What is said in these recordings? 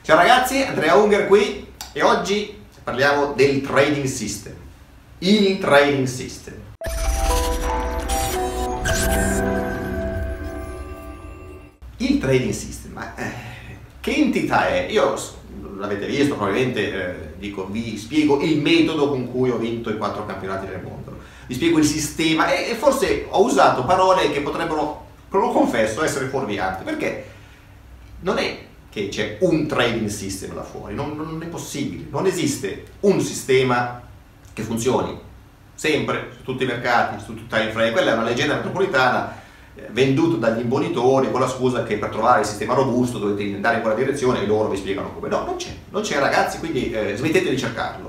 Ciao ragazzi, Andrea Unger qui e oggi parliamo del trading system. Il trading system. Il trading system, ma che entità è? Io, l'avete visto probabilmente, vi spiego il metodo con cui ho vinto i 4 campionati del mondo. Vi spiego il sistema e forse ho usato parole che potrebbero, lo confesso, essere fuorvianti, perché non è che c'è un trading system là fuori, non è possibile, non esiste un sistema che funzioni sempre su tutti i mercati, su tutti i time frame. Quella è una leggenda metropolitana venduta dagli imbonitori con la scusa che per trovare il sistema robusto dovete andare in quella direzione e loro vi spiegano come. No, non c'è ragazzi, quindi smettete di cercarlo.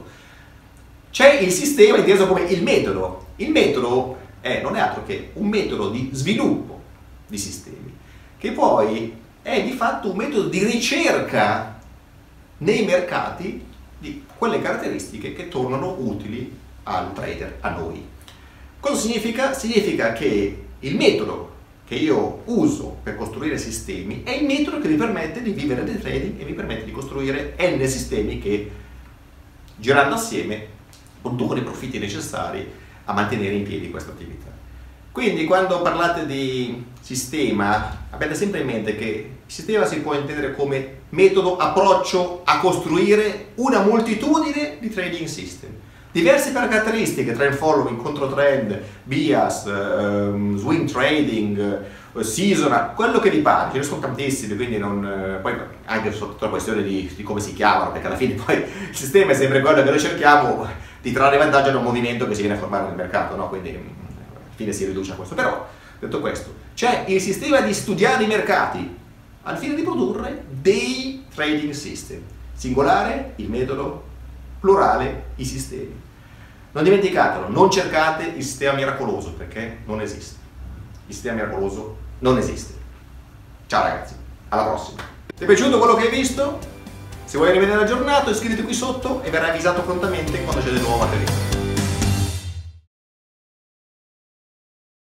C'è il sistema inteso come il metodo. Il metodo non è altro che un metodo di sviluppo di sistemi, che poi è di fatto un metodo di ricerca nei mercati di quelle caratteristiche che tornano utili al trader, a noi. Cosa significa? Significa che il metodo che io uso per costruire sistemi è il metodo che mi permette di vivere del trading e mi permette di costruire n sistemi che, girando assieme, producono i profitti necessari a mantenere in piedi questa attività. Quindi quando parlate di sistema, abbiate sempre in mente che il sistema si può intendere come metodo, approccio a costruire una moltitudine di trading system, diverse per caratteristiche: trend following, control trend, bias, swing trading, seasonal, quello che vi pare. Ce ne sono tantissimi, quindi poi anche sotto la questione di come si chiamano, perché alla fine poi il sistema è sempre quello che noi cerchiamo di trarre vantaggio da un movimento che si viene a formare nel mercato, no? Quindi alla fine si riduce a questo. Però, detto questo, c'è il sistema di studiare i mercati al fine di produrre dei trading system. Singolare il metodo, plurale i sistemi. Non dimenticatelo, non cercate il sistema miracoloso, perché non esiste. Il sistema miracoloso non esiste. Ciao ragazzi, alla prossima. Ti è piaciuto quello che hai visto? Se vuoi rimanere aggiornato, iscriviti qui sotto e verrai avvisato prontamente quando c'è del nuovo materiale.